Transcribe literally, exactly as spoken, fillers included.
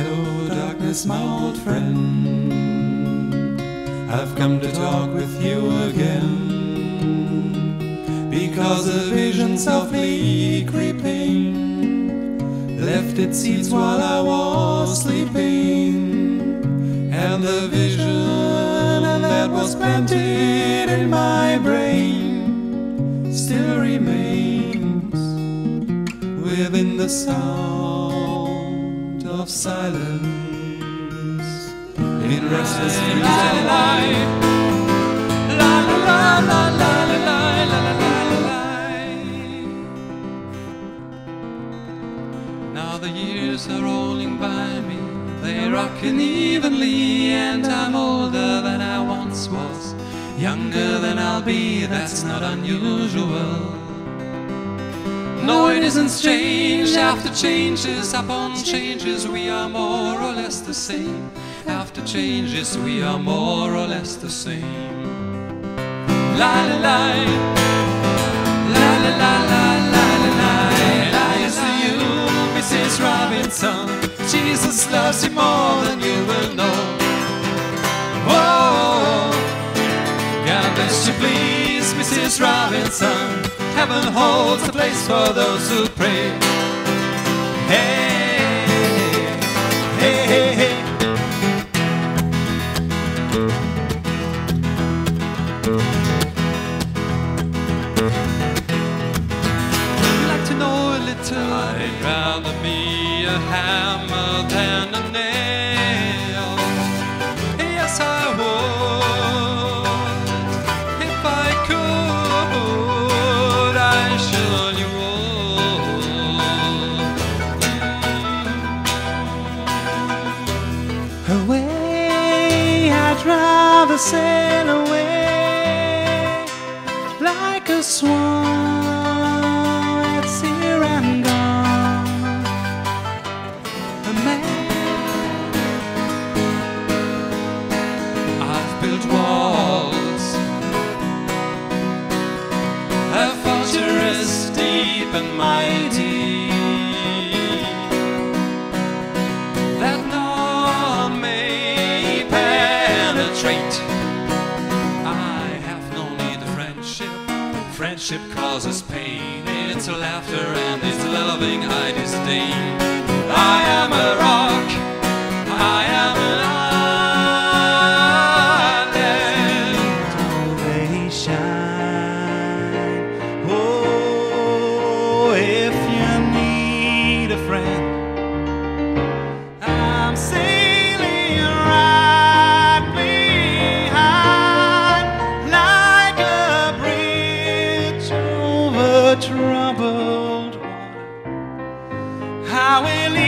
Hello, darkness, my old friend. I've come to talk with you again, because a vision softly creeping left its seeds while I was sleeping, and the vision that was planted in my brain still remains within the sound of silence. In restless dreams I lie. La la la la la la la la la la. Now the years are rolling by me, they rock unevenly, and I'm older than I once was, younger than I'll be. That's not unusual. No, it isn't strange. After changes upon changes, we are more or less the same. After changes, we are more or less the same. La la la, la la la la la la la. Lies to you, Missus Robinson. Jesus loves you more than you will know. Whoa, God bless you, please, Missus Robinson. Heaven holds a place for those who pray. Hey, hey, hey, hey. I'd like to know a little. I'd rather be a hammer than a nail. Yes, I would, if I could. I surely would. Away, I'd rather sail away like a swan. It's here and gone. A man. I've built walls, a fortress deep and mighty, that none may penetrate. I have no need of friendship. Friendship causes pain. It's laughter and it's loving I disdain. I am a rock, I am an island. They shine. Oh, if you need a friend, I'm sailing right behind, like a bridge over troubled water. I will